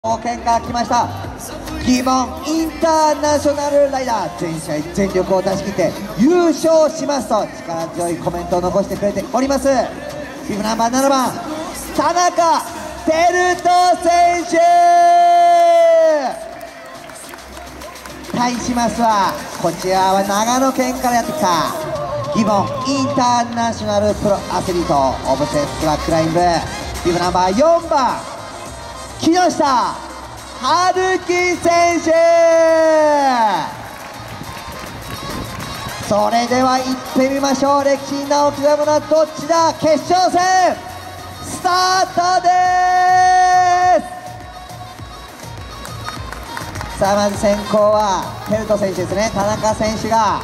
県から来ましたギボンインターナショナルライダー、全試合全力を出し切って優勝しますと力強いコメントを残してくれております。ビブナンバー7番田中輝斗選手対しますは、こちらは長野県からやってきたギボンインターナショナルプロアスリートオブセススラックライン部ビブナンバー4番木下春樹選手。それでは行ってみましょう。歴史に名を刻むのはどっちだ。決勝戦スタートです。さあまず先行は輝斗選手ですね。田中選手が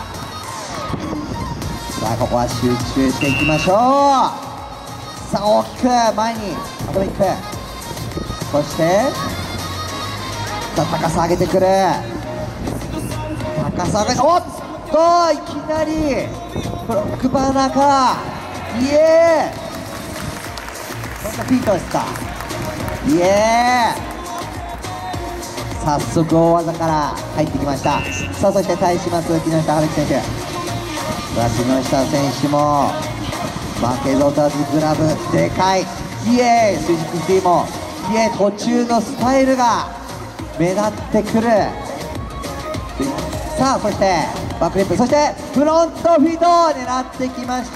さあここは集中していきましょう。さあ大きく前にアトミック、そしてさあ高さ上げてくる。高さ上げ、おっといきなりブロックバーナーからイエー、こんなフィートですか。イエー、早速大技から入ってきました。さあそして対します木下春樹選手。さあ木下選手も負けず劣らずグラブでかい。イエーイ、スイッチフィーもいえ、途中のスタイルが目立ってくる。さあそしてバックリップ、そしてフロントフィートを狙ってきました。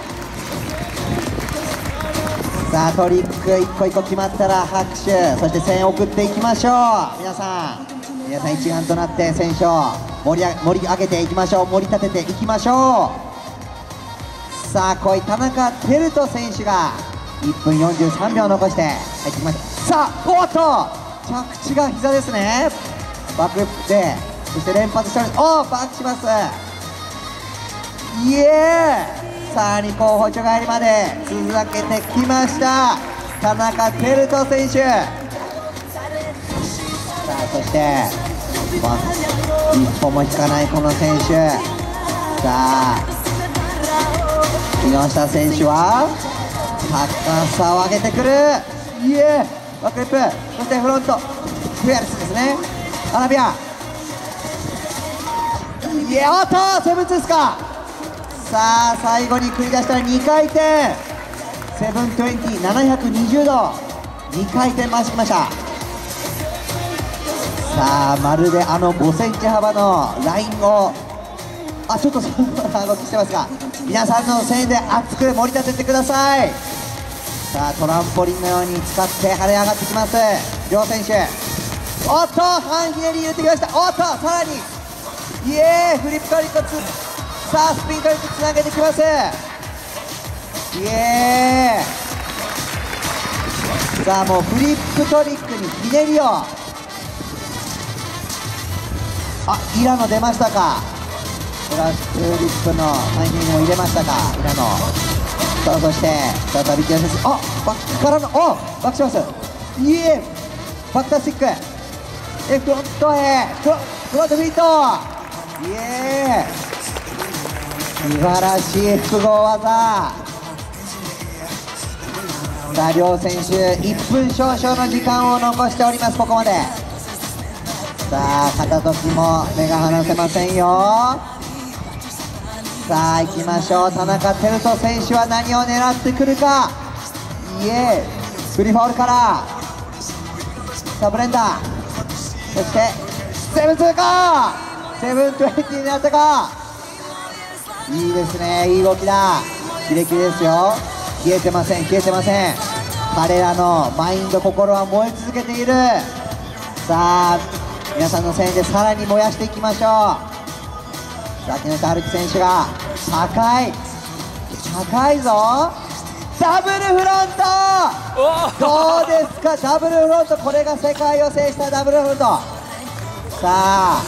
さあトリック一個一個決まったら拍手、そして声援を送っていきましょう。皆さん一丸となって選手を盛り上げていきましょう。盛り立てていきましょう。さあこい田中輝斗選手が1分43秒残して入ってきました。さあおっと着地が膝ですね。バックリップで、そして連発しております。おーバックします。イエーイ、さらに後方宙返りまで続けてきました田中輝斗選手。さあそして一歩も引かないこの選手。さあ木下選手は高さを上げてくる。イエー、バックリップ、そしてフロントフェアレスですね。アラビア、イエー、おっとセブンツーですか。さあ最後に繰り出したら2回転720、720度2回転回してきました。さあまるで5センチ幅のラインをちょっとそんな動きしてますが、皆さんの声援で熱く盛り立ててください。さあトランポリンのように使って跳ね上がってきます両選手。おっと半ひねり入れてきました。おっとさらにイエーイ、フリップトリック、さあスピントリックつなげてきます。イエーイ、さあもうフリップトリックにひねりを、イラノ出ましたか。プラスリップのタイミングを入れましたかイラノ。さあそして再び木下選手、バックからのバックします。イエー、バックタスティック、フロントへフロントフィート、イエーイ、素晴らしい複合技。さあ両選手1分少々の時間を残しております。ここまでさあ片時も目が離せませんよ。さあ行きましょう。田中輝斗選手は何を狙ってくるか。イエーイ、フリーフォールからさあブレンダー、そしてセブンツーか、720になったか。いいですね、いい動きだ、キレキレですよ。消えてません、消えてません。彼らのマインド、心は燃え続けている。さあ皆さんの声援でさらに燃やしていきましょう。さあ木下春樹選手が高いぞ、ダブルフロント、どうですかダブルフロント、これが世界を制したダブルフロント。さあ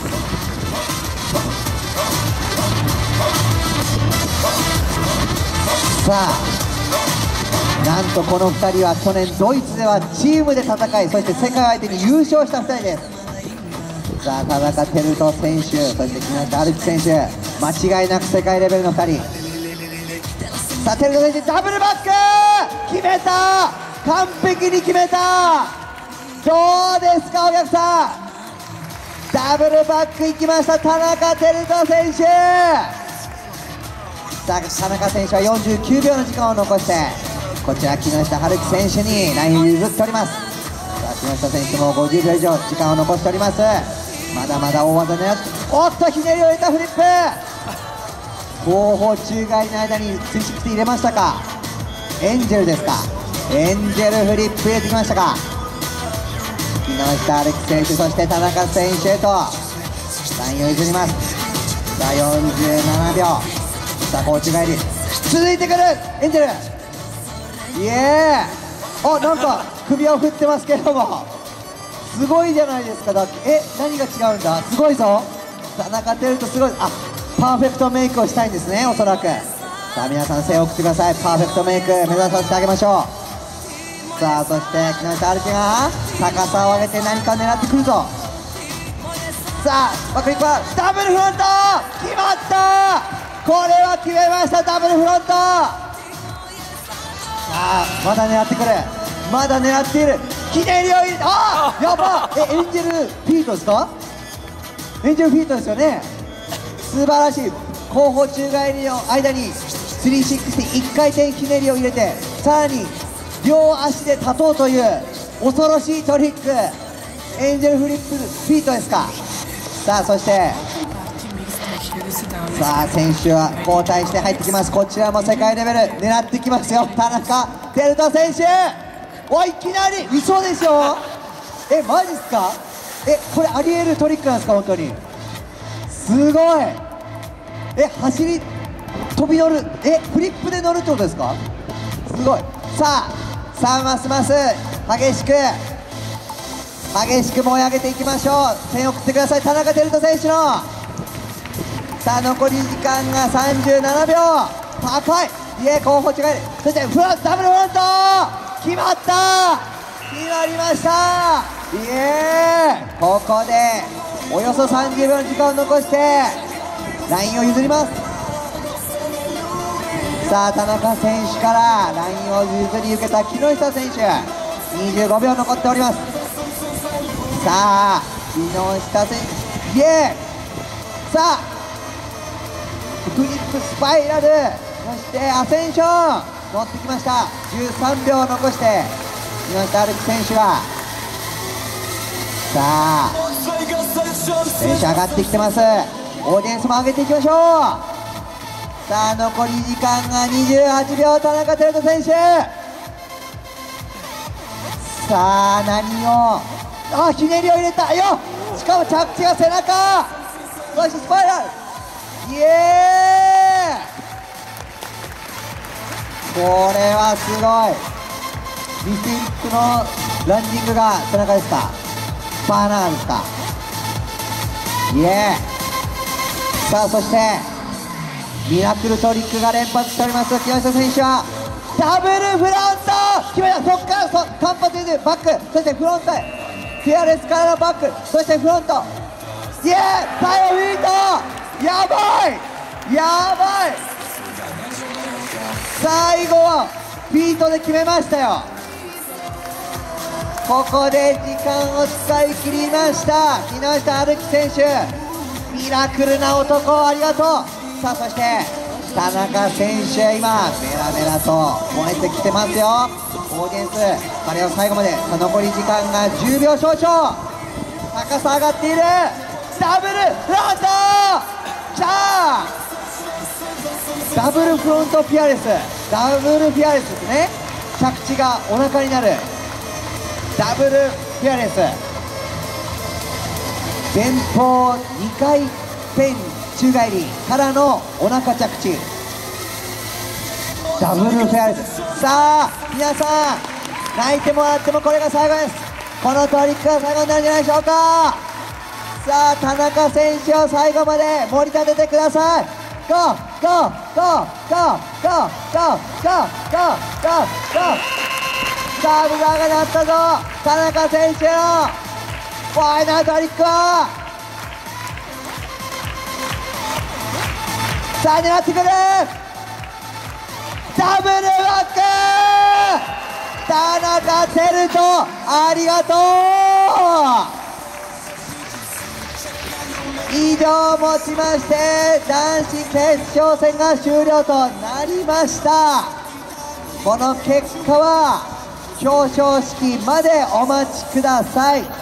なんとこの2人は去年ドイツではチームで戦い、そして世界相手に優勝した2人です。さあ田中輝斗選手、そして木下春樹選手、間違いなく世界レベルの2人。さあ輝斗選手ダブルバック決めた、完璧に決めた。 どうですかお客さん、ダブルバックいきました田中輝斗選手。さあ田中選手は49秒の時間を残して、こちら木下晴輝選手にラインを譲っております。さあ木下選手も50秒以上時間を残しております。まだまだ大技狙って、おっとひねりを入れたフリップ、後方宙返りの間に360入れましたか。エンジェルですか、エンジェルフリップ入れてきましたか。木下晴輝選手、そして田中選手へとラインを譲ります。さあ47秒、さあこう宙返り続いてくるエンジェル、イエー、あ、なんか首を振ってますけれども、すごいじゃないですか。だって何が違うんだ、すごいぞ田中輝斗、すごい。あ、パーフェクトメイクをしたいんですね、おそらく。さあ皆さん声を送ってください。パーフェクトメイク目指させてあげましょう。さあそして木下晴輝が高さを上げて何か狙ってくるぞ。さあバックリップはダブルフロント決まった、これは決めました、ダブルフロント。さあまだ狙ってくる、まだ狙っている、ひねりを入れて、あーやば、エンジェルフィートですか、エンジェルフィートですよね。素晴らしい、後方宙返りの間に360、1回転ひねりを入れて、さらに両足で立とうという恐ろしいトリック、エンジェルフリップフィートですか。さあそしてさあ選手は交代して入ってきます。こちらも世界レベル狙ってきますよ、田中輝斗選手。おい、いきなり嘘でしょ、マジっすか、これありえるトリックなんですか、本当にすごい。走り飛び乗る、フリップで乗るってことですか、すごい。さあますます激しく燃え上げていきましょう。点を送ってください、田中輝斗選手の。さあ残り時間が37秒、高い、後方宙返り、そしてダブルフロント決まった、決まりました、ここでおよそ30秒の時間を残してラインを譲ります。さあ田中選手からラインを譲り受けた木下選手、25秒残っております。さあ木下選手、さあフリップスパイラル、そしてアセンション乗ってきました。13秒残して木下晴輝選手が、さあ選手上がってきてます。オーディエンスも上げていきましょう。さあ残り時間が28秒、田中輝斗選手、さあ何を、ひねりを入れたよ、しかも着地が背中、そしてスパイラル、これはすごい。リフィックのランディングが背中ですか、バーナーですか、さあそしてミラクルトリックが連発しております木下選手はダブルフロント決めた。そこから単発でバック、そしてフロントへフェアレスからのバック、そしてフロント、タイムフィート、やばいやばい、最後はフィートで決めましたよ。ここで時間を使い切りました木下晴輝選手、ミラクルな男、ありがとう。さあそして田中選手、今メラメラと燃えてきてますよ、オーディエンス。彼を最後まで、残り時間が10秒少々、高さ上がっている、ダブルフロント、きたー、ダブルフロントピアレス、ダブルピアレスですね、着地がお腹になるダブルピアレス、前方2回転宙返りからのお腹着地、ダブルフェアレス。さあ皆さん泣いてもらってもこれが最後です。このトリックが最後になるんじゃないでしょうか。さあ田中選手を最後まで盛り立ててください。ゴーゴーゴーゴーゴーゴーゴーゴーゴーゴー、さあブザーが鳴ったぞ。田中選手のファイナルトリックは、さあ狙ってくる、ダブルバック、 田中輝斗、ありがとう。以上をもちまして男子決勝戦が終了となりました。この結果は表彰式までお待ちください。